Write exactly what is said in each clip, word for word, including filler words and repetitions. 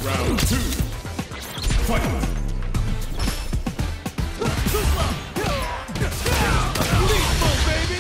Round two. Fight. Lethal, baby!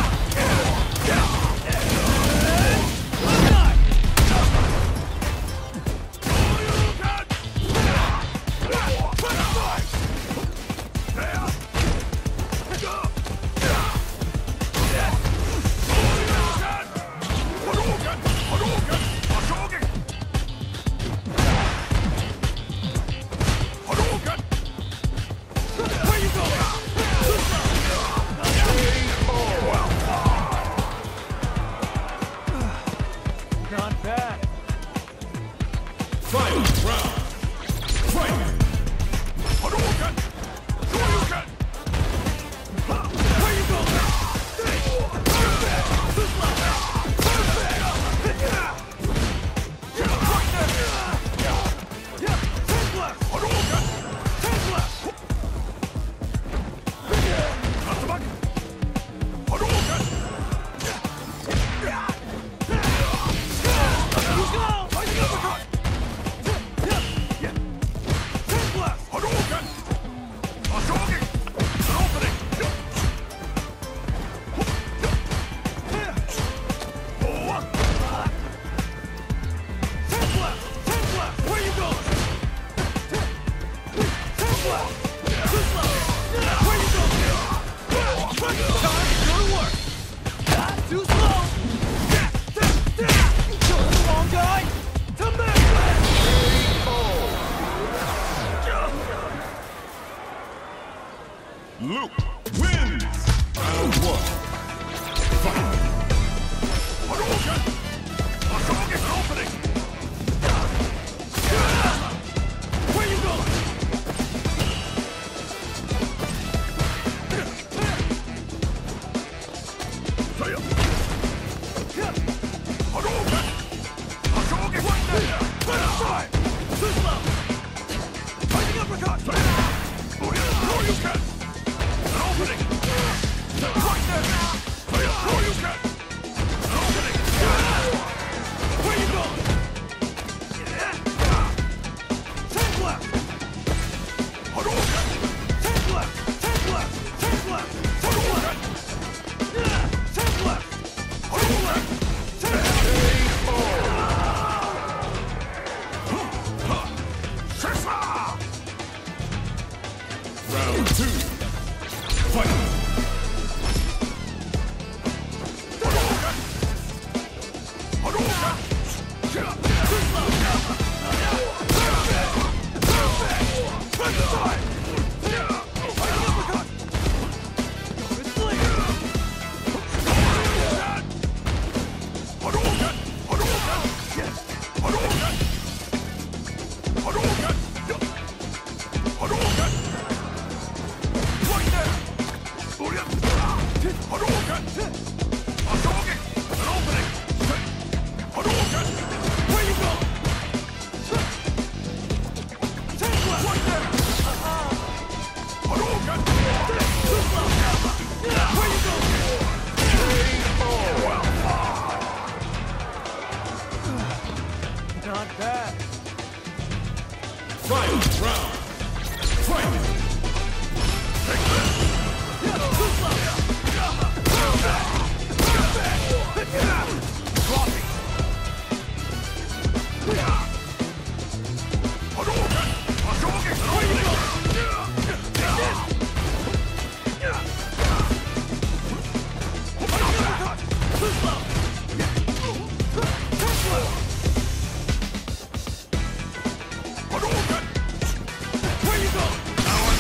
Not bad. Final round. Fight. Hadouken! Shoryuken! Where you going? Perfect! Perfect! Right there! Ten left! Hadouken! Ten left! Katsuback! Hadouken! You go! Fighting uppercut! Ten left! Hadouken! Ashoging! An opening! Ten left! Ten left! Where you going? Ten left! This left! Where you going? Time, good work! Not too slow! Come on, guy! To match! Luke wins. Round one. Fight. Hadouken! Ashoging! An opening! Where you going? Hadouken! Ashoging! Right there! Left side! This left! Fighting uppercut! Shoryuken! An opening! Right there! Shoryuken! An opening! Where you going? Ten left! Hadouken! Ten left! Ten left! Ten left! Hadouken! Ten left! Hadouken! Ten left! Shisa! Round two. Fight. Hadouken! Hadouken! This left! Perfect! Perfect! Right side! Fighting uppercut! It's late! Hadouken! Hadouken! Hadouken! Hadouken! Hadouken! Right there! Hadouken! Ashoging! An opening! Hadouken! Where you going? Ten left! Right there! Hadouken! Two left! Where you going? Not bad. Final round. Fight. Take this! Two left! Perfect! Perfect! Dropping! Hadouken! Ashoging! Where you going? Uppercut! This left! Ten left! Hadouken! Where you going? Now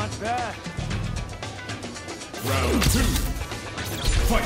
Not bad. Round two. Fight!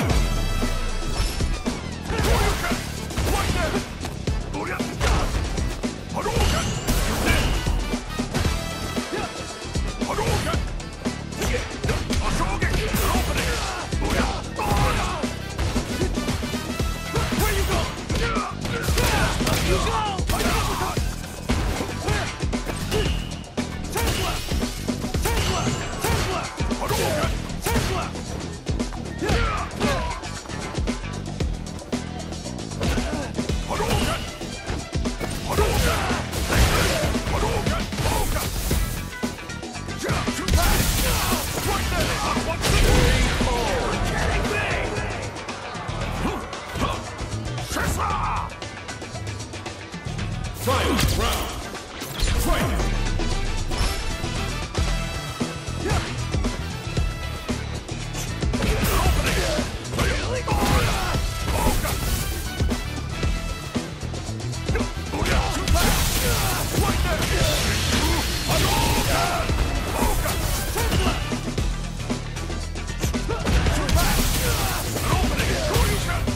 Final round. Fight!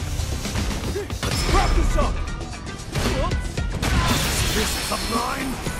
Grab this up! This is a blind!